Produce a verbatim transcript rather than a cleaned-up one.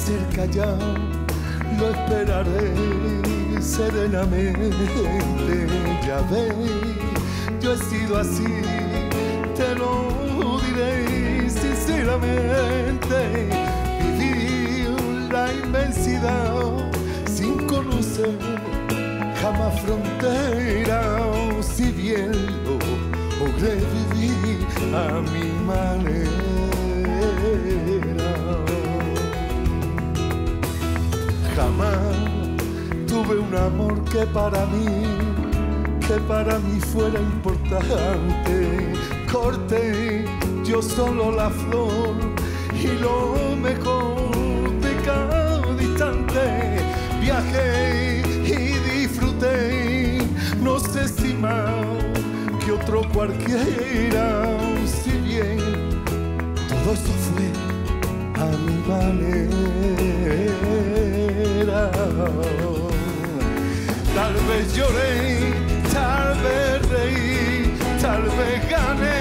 cerca ya, lo esperaré serenamente. Ya ves, yo he sido así, te lo diré sinceramente. Viví la inmensidad sin conocer jamás fronteras, si bien lo logré vivir a mi manera. Jamás tuve un amor que para mí, que para mí fuera importante. Corté yo solo la flor y lo mejor de cada instante. Viajé y disfruté, no sé si más que otro cualquiera, si bien todo eso fue a mi manera. Tal vez lloré, tal vez reí, tal vez gané,